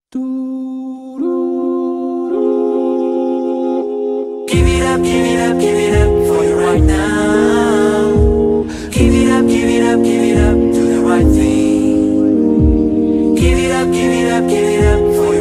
Give it up, give it up for you right now. Give it up, give it up, give it up, do the right thing. Give it up, give it up, give it up for